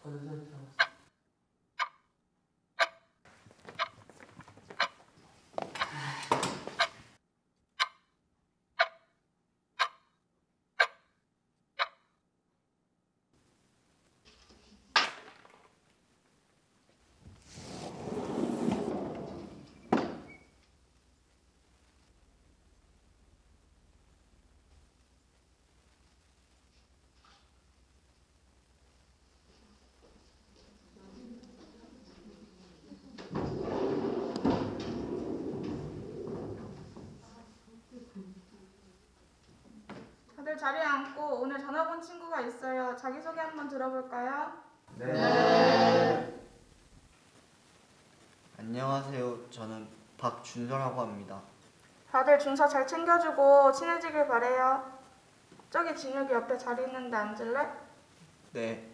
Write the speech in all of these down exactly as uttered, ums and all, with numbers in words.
다들 자리에 앉고 오늘 전화 온 친구가 있어요. 자기소개 한번 들어볼까요? 네. 네. 안녕하세요. 저는 박준서라고 합니다. 다들 준서 잘 챙겨주고 친해지길 바래요. 저기 진혁이 옆에 자리 있는데 앉을래? 네.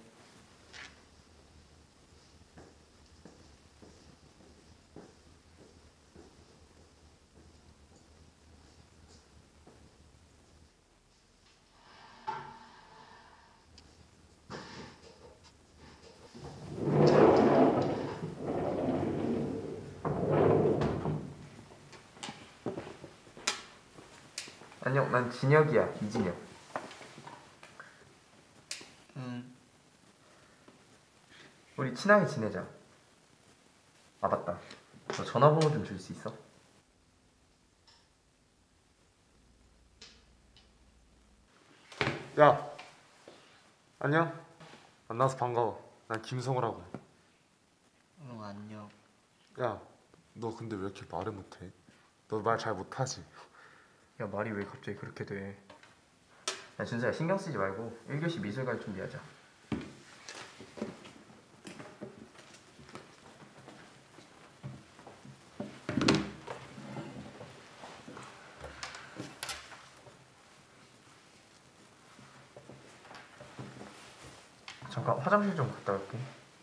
안녕, 난 진혁이야. 이진혁. 음. 우리 친하게 지내자. 아 맞다. 너 전화번호 좀 줄 수 있어? 야, 안녕. 만나서 반가워. 난 김성우라고 해. 응, 안녕. 야, 너 근데 왜 이렇게 말을 못해? 너 말 잘 못하지? 야, 말이 왜 갑자기 그렇게 돼? 야, 준서야, 신경 쓰지 말고 일 교시 미술관 준비하자. 잠깐 화장실 좀 갔다 올게.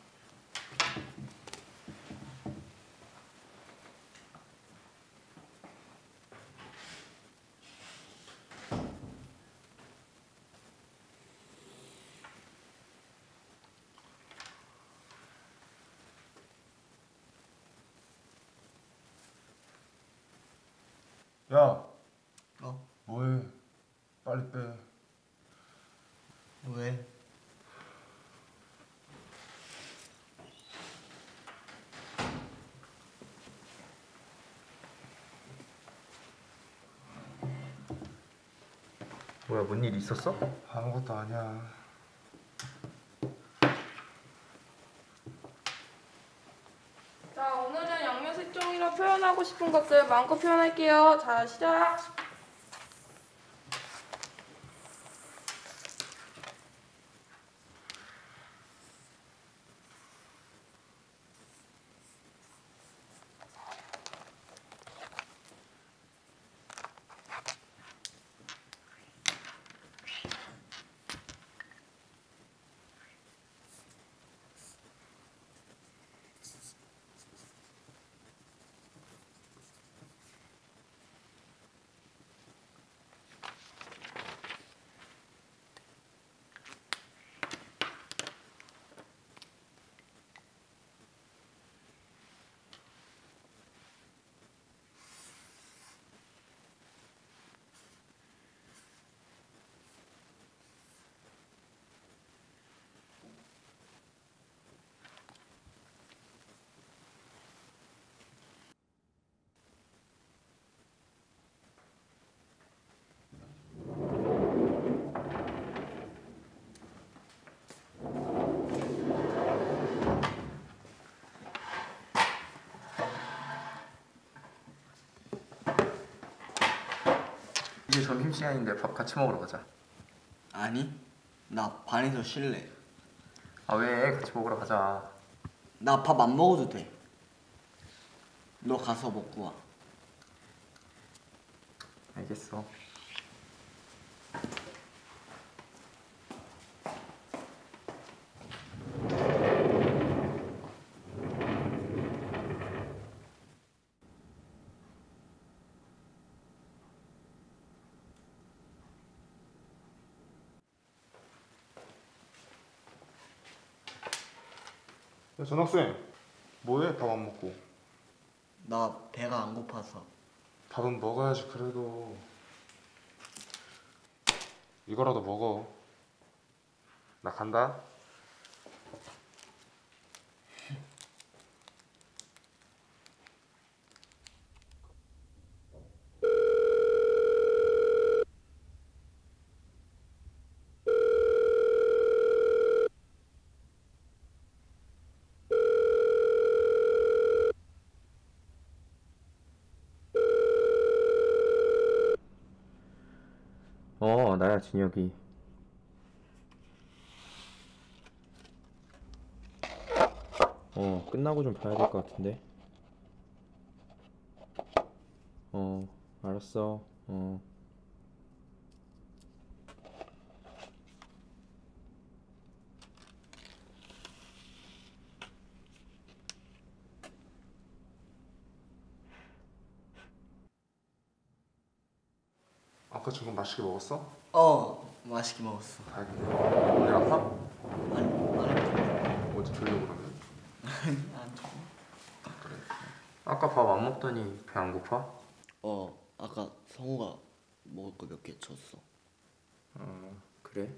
야, 어? 뭐해? 빨리 빼. 왜? 뭐야, 뭔 일 있었어? 아무것도 아니야. 자, 오늘은 양면색종이로 표현하고 싶은 것들 마음껏 표현할게요. 자, 시작! 이제 점심시간인데 밥 같이 먹으러 가자. 아니, 나 반에서 쉴래. 아 왜? 같이 먹으러 가자. 나 밥 안 먹어도 돼. 너 가서 먹고 와. 알겠어. 야 전학생, 뭐해? 밥 안 먹고. 나 배가 안 고파서. 밥은 먹어야지. 그래도 이거라도 먹어. 나 간다. 어, 나야, 진혁이. 어, 끝나고 좀 봐야 될 것 같은데. 어, 알았어. 어. 아까 저거 맛있게 먹었어? 어, 맛있게 먹었어. 다행이네. 어디 아파? 아니, 아니, 어디 졸려 그러면? 안 좋아. 그래. 아까 밥 안 먹더니 배 안 고파? 어, 아까 성우가 먹을 거 몇 개 줬어. 어, 그래?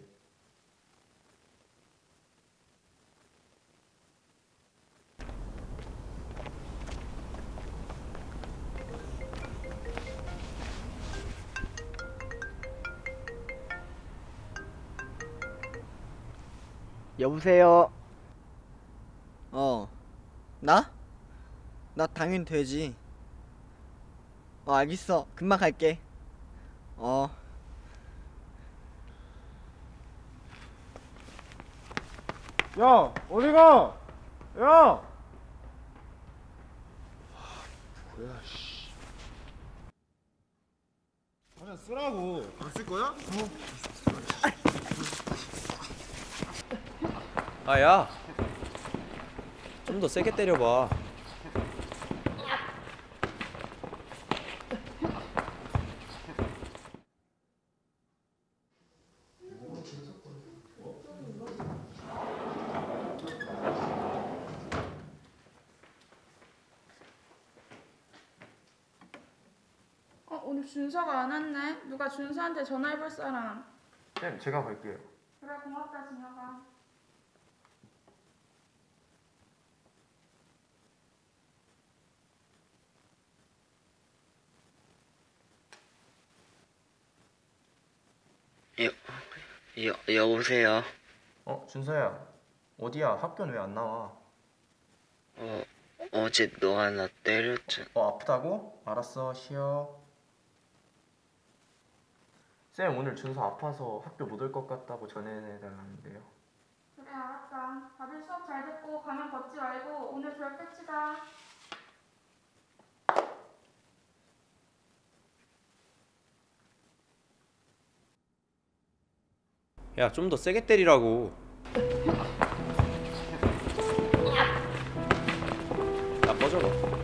여보세요. 어, 나? 나 당연히 되지. 어, 알겠어. 금방 갈게. 어. 야 어디가? 야! 뭐야 씨. 그냥 쓰라고. 안 쓸 거야? 아, 야. 좀 더 세게 때려봐. 어, 오늘 준서가 안 왔네. 누가 준서한테 전화해볼 사람. 쌤, 제가 갈게요. 그래, 고맙다, 진혁아. 여, 여, 여보세요. 어, 준서야. 어디야? 학교는 왜 안 나와? 어, 어제 너가 나 때렸잖아. 어, 아프다고? 알았어, 쉬어. 쌤, 오늘 준서 아파서 학교 못 올 것 같다고 전해달라는데요. 그래, 알았다. 다들 수업 잘 듣고 가면 걷지 말고 오늘 조약 끝이다. 야, 좀 더 세게 때리라고. 야, 꺼져봐.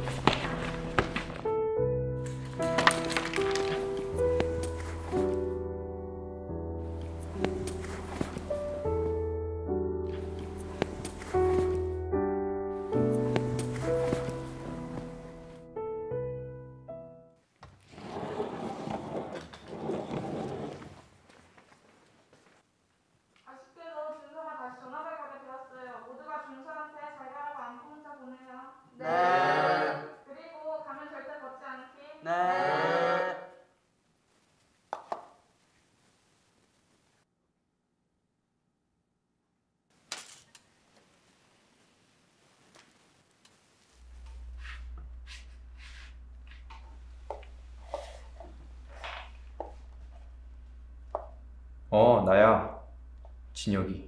아쉽게도 준서가 다시 전학을 가게 되었어요. 모두가 준서한테 잘 가라고 안부 문자 보내요. 네. 그리고 가면 절대 걷지 않기. 네. 어, 나야. 진혁이.